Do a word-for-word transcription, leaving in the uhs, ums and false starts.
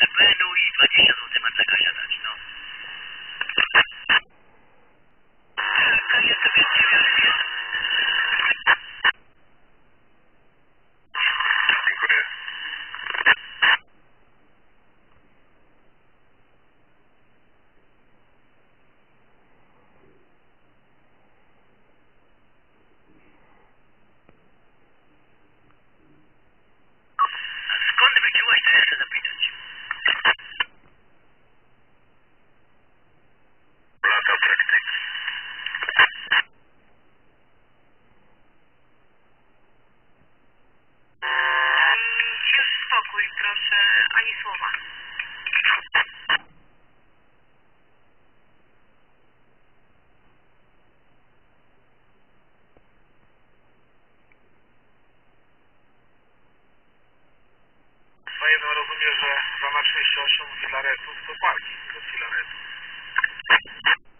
Benu i dwadzieścia złotych ma czego siadać, no. To jestem już niewiele. Dziękuję. Skąd wyczułaś, to jeszcze zapytać? Lata praktyki. Już spokój, proszę, ani słowa. dwa jeden rozumie, że za na trzydzieści osiem filaretów to parking do filaretów.